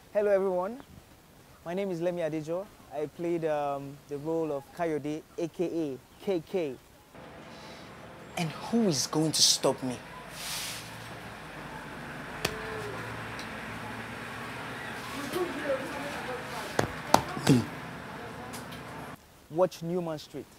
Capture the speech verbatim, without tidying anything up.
Hello everyone, my name is Lemi Adejo. I played um, the role of Kayode, aka K K. And who is going to stop me? Watch Newman Street.